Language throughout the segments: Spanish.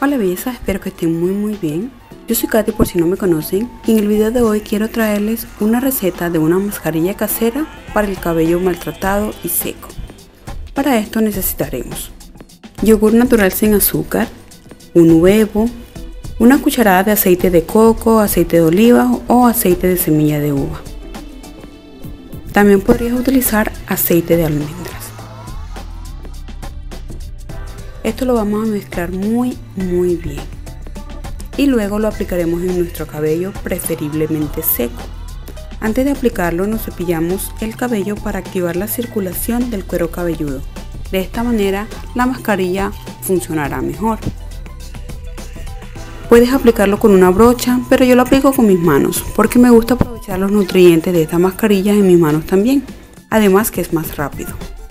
Hola belleza, espero que estén muy bien. Yo soy Katy por si no me conocen y en el video de hoy quiero traerles una receta de una mascarilla casera para el cabello maltratado y seco. Para esto necesitaremos yogur natural sin azúcar, un huevo, una cucharada de aceite de coco, aceite de oliva o aceite de semilla de uva. También podrías utilizar aceite de almendras. Esto lo vamos a mezclar muy bien y luego lo aplicaremos en nuestro cabello, preferiblemente seco. Antes de aplicarlo nos cepillamos el cabello para activar la circulación del cuero cabelludo. De esta manera la mascarilla funcionará mejor. Puedes aplicarlo con una brocha, pero yo lo aplico con mis manos porque me gusta aprovechar los nutrientes de esta mascarilla en mis manos también, además que es más rápido.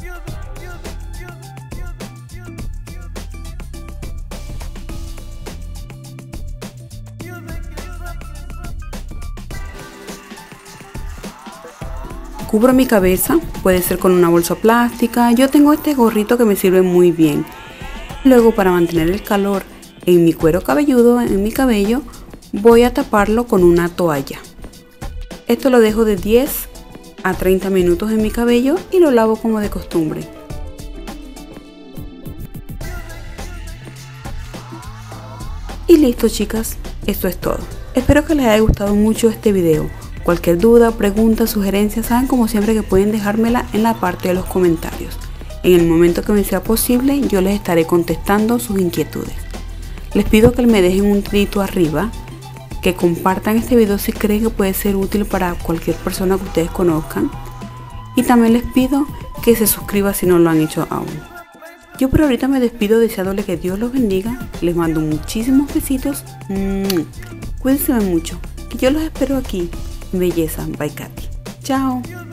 Cubro mi cabeza, puede ser con una bolsa plástica. Yo tengo este gorrito que me sirve muy bien. Luego, para mantener el calor en mi cuero cabelludo, en mi cabello, voy a taparlo con una toalla. Esto lo dejo de 10 a 30 minutos en mi cabello y lo lavo como de costumbre. Y listo chicas, esto es todo. Espero que les haya gustado mucho este video. Cualquier duda, pregunta, sugerencia, saben como siempre que pueden dejármela en la parte de los comentarios. En el momento que me sea posible, yo les estaré contestando sus inquietudes. Les pido que me dejen un dedito arriba, que compartan este video si creen que puede ser útil para cualquier persona que ustedes conozcan. Y también les pido que se suscriban si no lo han hecho aún. Yo por ahorita me despido deseándole que Dios los bendiga. Les mando muchísimos besitos. Cuídense mucho, que yo los espero aquí. Belleza by Katy. Chao.